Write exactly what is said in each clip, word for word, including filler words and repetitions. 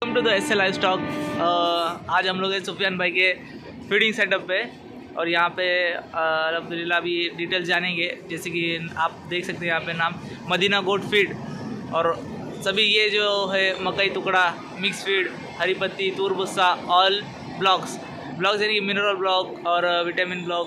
Welcome to the S L livestock. आज हम लोग हैं सुफियान भाई के फीडिंग सेटअप पे और यहाँ पे अल्हम्दुलिल्लाह अभी डिटेल्स जानेंगे। जैसे कि आप देख सकते हैं यहाँ पे नाम मदीना गोट फीड और सभी ये जो है मकई टुकड़ा, मिक्स फीड, हरी पत्ती, तूर भुस्सा, ऑल ब्लॉक्स ब्लॉक्स यानी कि मिनरल ब्लॉक और vitamin block,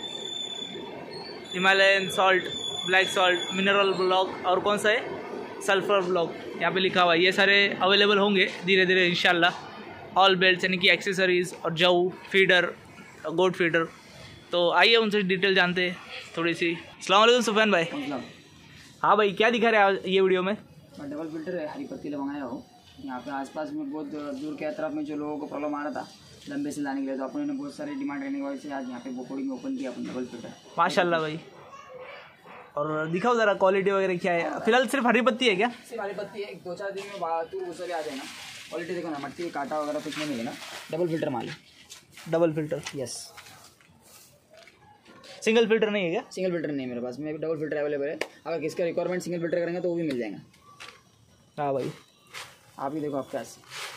Himalayan salt, black salt, mineral block और कौन सा है सल्फर ब्लॉक यहाँ पे लिखा हुआ है। ये सारे अवेलेबल होंगे धीरे धीरे इंशाल्लाह। ऑल बेल्ट्स यानी कि एक्सेसरीज़ और जऊ फीडर, गोट फीडर। तो आइए उनसे डिटेल जानते हैं थोड़ी सी। अस्सलाम वालेकुम सुफियान भाई। हाँ भाई, क्या दिखा रहे हैं ये वीडियो में? डबल फिल्टर है, हरी पत्ती लगाया हो। यहाँ पे आसपास में बहुत दूर के तरफ में जो लोगों को प्रॉब्लम आ रहा था लंबे से लाने के लिए, तो अपने ने बहुत सारी डिमांड करने की वजह से आज यहाँ पे बोकोड़ी में ओपन किया अपन डबल फिल्टर। माशाल्लाह भाई। और दिखाओ ज़रा क्वालिटी वगैरह क्या है। फिलहाल सिर्फ हरी पत्ती है क्या? सिर्फ हरी पत्ती है। एक दो चार दिन में तू गुस्सा भी आ जाएगा। क्वालिटी देखो ना, मट्टी काटा वगैरह कुछ नहीं मिलेगा। डबल फिल्टर माल है। Double filter? Yes. Single filter नहीं है क्या? सिंगल फिल्टर नहीं है मेरे पास में, डबल फिल्टर अवेलेबल है। अगर किसका रिक्वायरमेंट सिंगल फिल्टर करेंगे तो वो भी मिल जाएगा। हाँ भाई, आप ही देखो आपके पास।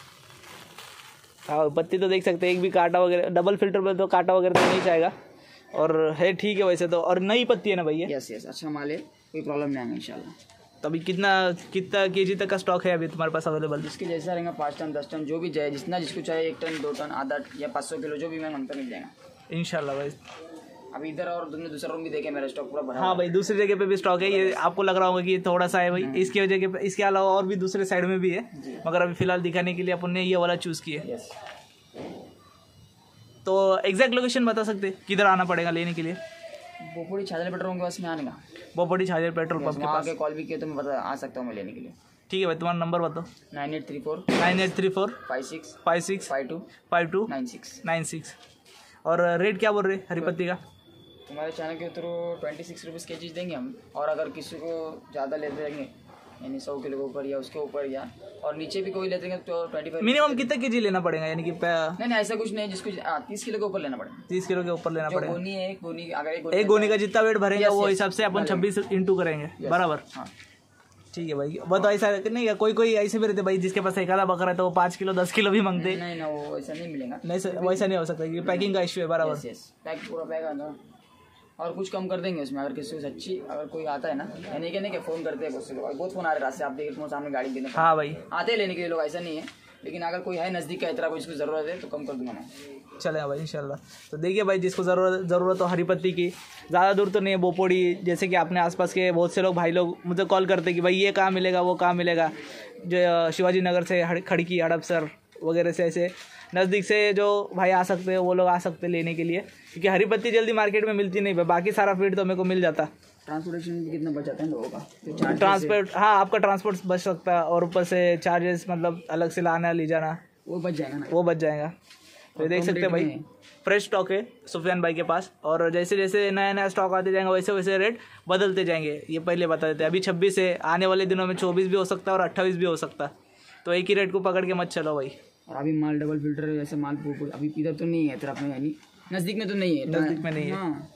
हाँ, पत्ती तो देख सकते हैं, एक भी कांटा वगैरह डबल फिल्टर पे तो कांटा वगैरह तो नहीं चाहेगा और है ठीक है वैसे तो। और नई पत्ती है ना भैया? यस यस, अच्छा माल है, कोई प्रॉब्लम नहीं आएगा इंशाल्लाह। तो अभी कितना कितना केजी तक का स्टॉक है अभी तुम्हारे पास अवेलेबल? जिसके जैसा रहेगा, पाँच टन दस टन जो भी चाहे, जितना जिसको चाहे, एक टन दो टन आधा या पाँच सौ किलो जो भी मैं मांगता मिल जाएगा इंशाल्लाह भाई। अभी इधर और तुमने दूसरा रूम भी देखे, मेरा स्टॉक पूरा भरा। हाँ भाई, दूसरी जगह पे भी स्टॉक है। ये आपको लग रहा होगा कि ये थोड़ा सा है भाई, इसकी वजह पे इसके अलावा और भी दूसरे साइड में भी है, मगर अभी फिलहाल दिखाने के लिए अपन ने ये वाला चूज़ किया है। यस। तो एग्जैक्ट लोकेशन बता सकते किधर आना पड़ेगा लेने के लिए? बोपोड़ी छाजल पेट्रोल पंप के पास में आने का। बोपोड़ी छाजल पेट्रोल पंप के पास। कॉल भी किया तो मैं बता आ सकता हूँ मैं लेने के लिए। ठीक है भाई, तुम्हारा नंबर बताओ। Nine eight three four nine eight three four five six five six five two five two nine six nine six. और रेट क्या बोल रहे हरी पत्ती का? तुम्हारे चैनल के थ्रू ट्वेंटी सिक्स रुपीज़ के जी देंगे हम। और अगर किसी को ज़्यादा लेते रहेंगे यानी सौ किलो के ऊपर या उसके ऊपर या और नीचे भी कोई लेते हैं तो ट्वेंटी फाइव। मिनिमम कितना के जी लेना पड़ेगा यानी कि? नहीं नहीं, ऐसा कुछ नहीं, जिसको तीस किलो के ऊपर लेना पड़ेगा। तीस किलो के ऊपर लेना पड़ेगा। गोनी है, एक गोनी, अगर एक गोनी का जितना वेट भरेगा वो हिसाब से अपन छब्बीस इंटू करेंगे बराबर। हाँ ठीक है भाई। वो तो ऐसा नहीं है, कोई कोई ऐसे भी रहते भाई जिसके पास एक आधा बकरा है तो वो पाँच किलो दस किलो भी मांगते। नहीं ना, वो ऐसा नहीं मिलेगा। नहीं सर, वैसा नहीं हो सकता क्योंकि पैकिंग का इशू है बराबर। पैक पूरा पैक आता और कुछ कम कर देंगे उसमें। अगर किसी को सच्ची अगर कोई आता है ना, यानी कि नहीं कि फ़ोन करते हैं बहुत से लोग, बहुत फ़ोन आ रहे रास्ते, आप देख रहे सामने गाड़ी देने। हाँ भाई, आते हैं लेने के लिए लोग, ऐसा नहीं है। लेकिन अगर कोई है नज़दीक का इतना कोई जिसको ज़रूरत है तो कम कर दूंगा मैं। चलेगा भाई इंशाल्लाह। तो देखिए भाई, जिसको ज़रूरत ज़रूरत हो हरी पत्ती की, ज़्यादा दूर तो नहीं है बोपोड़ी। जैसे कि अपने आसपास के बहुत से लोग भाई लोग मुझे कॉल करते कि भाई ये कहाँ मिलेगा, वो कहाँ मिलेगा। जो शिवाजी नगर से खड़की, हड़पसर वगैरह से ऐसे नज़दीक से जो भाई आ सकते हैं वो लोग आ सकते हैं लेने के लिए, क्योंकि हरी पत्ती जल्दी मार्केट में मिलती नहीं है। बाकी सारा फीड तो मेरे को मिल जाता। ट्रांसपोर्टेशन भी कितना बच जाता है लोगों का? तो ट्रांसपोर्ट, हाँ आपका ट्रांसपोर्ट बच सकता है और ऊपर से चार्जेस मतलब अलग से लाना ले जाना वो बच जाएगा ना, वो बच जाएगा। तो देख सकते हैं भाई, फ्रेश स्टॉक है सुफियान भाई के पास। और जैसे जैसे नया नया स्टॉक आते जाएंगे वैसे वैसे रेट बदलते जाएंगे। ये पहले बता देते हैं। अभी छब्बीस है, आने वाले दिनों में चौबीस भी हो सकता है और अट्ठाईस भी हो सकता है। तो एक ही रेट को पकड़ के मत चलो भाई। और अभी माल डबल फिल्टर ऐसे माल अभी इधर तो नहीं है तरफ में, यानी नज़दीक में तो नहीं है, नज़दीक में नहीं है। हाँ।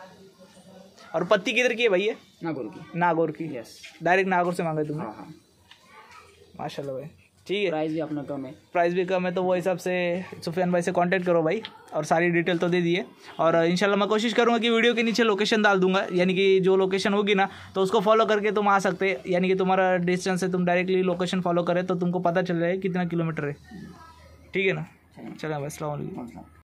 और पत्ती किधर की है भाई? ये नागौर की। नागौर की? यस। डायरेक्ट नागौर से मांगे तुमने? हाँ हाँ। माशाल्लाह भाई, ठीक है। प्राइस भी अपना कम है। प्राइस भी कम है, तो वो हिसाब से सुफियान भाई से कांटेक्ट करो भाई। और सारी डिटेल तो दे दिए। और इंशाल्लाह मैं कोशिश करूँगा कि वीडियो के नीचे लोकेशन डाल दूंगा, यानी कि जो लोकेशन होगी ना तो उसको फॉलो करके तुम आ सकते। यानी कि तुम्हारा डिस्टेंस है, तुम डायरेक्टली लोकेशन फॉलो करें तो तुमको पता चल जाए कितना किलोमीटर है। ठीक है ना? चलो भाई, अस्सलाम वालेकुम।